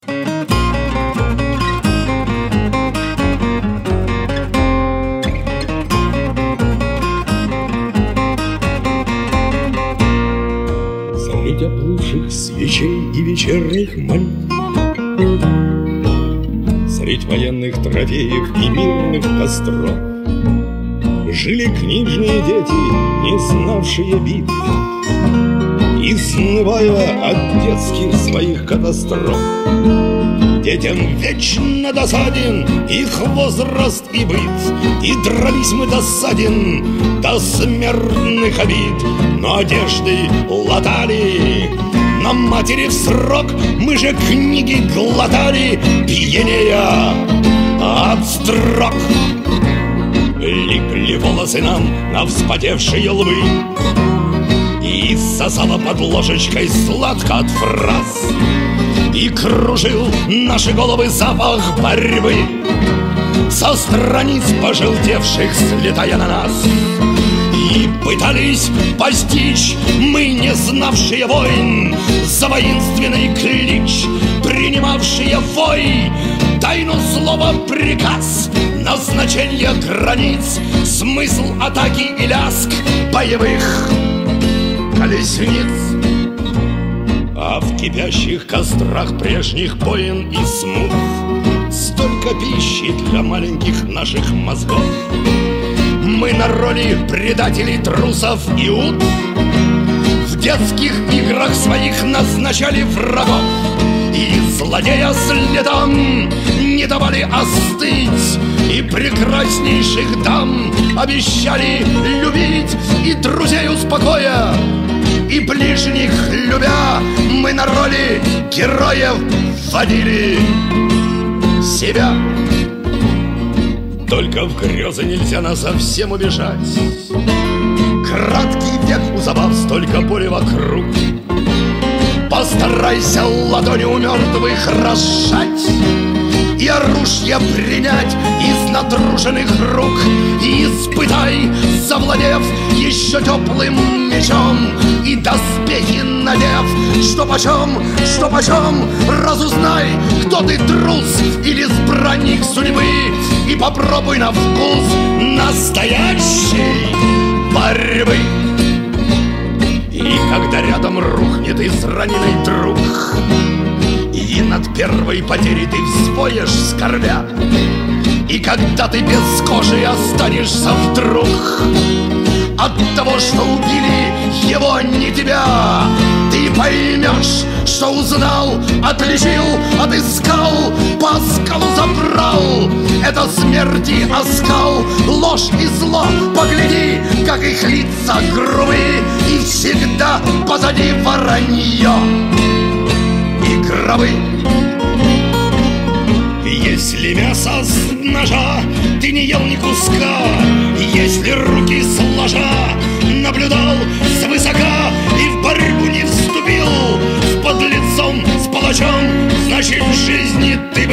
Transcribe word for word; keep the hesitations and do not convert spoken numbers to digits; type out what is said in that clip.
Средь оплывших свечей и вечерних молитв, средь военных трофеев и мирных костров жили книжные дети, не знавшие битв, изнывая от детских своих катастроф. Детям вечно досаден их возраст и быт, и дрались мы досаден до смертных обид. Но одежды латали на матери в срок, мы же книги глотали, пьянея от строк. Липли волосы нам на вспотевшие лбы, и сосала под ложечкой сладко от фраз, и кружил наши головы запах борьбы со страниц пожелтевших, слетая на нас. И пытались постичь мы, не знавшие войн, за воинственный клич принимавшие вой тайну слова приказ, назначение границ, смысл атаки и лязг боевых колесниц. А в кипящих кострах прежних боин и смут столько пищи для маленьких наших мозгов. Мы на роли предателей, трусов и ут в детских играх своих назначали врагов, и злодея следам не давали остыть, и прекраснейших дам обещали любить, и друзей успокоя, и ближних любя, мы на роли героев вводили себя. Только в грезы нельзя насовсем убежать. Краткий век у забав, столько боли вокруг. Постарайся ладонью мертвых разжать и оружие принять из натруженных рук, и испытай, завладев еще теплым мечом, и доспехи надев, что почем, что почем, разузнай, кто ты, трус или избранник судьбы, и попробуй на вкус настоящей борьбы. И когда рядом рухнет израненный друг, и над первой потерей ты взвоешь скорбя, и когда ты без кожи останешься вдруг от того, что убили его, а не тебя, ты поймешь, что узнал, отличил, отыскал, по скалу забрал. Это смерти оскал, ложь и зло, погляди, как их лица грубы, и всегда позади воронье и гробы. Если мясо с ножа ты не ел ни куска, если руки сложа наблюдал свысока и в борьбу не вступил с подлецом, с палачом, значит в жизни ты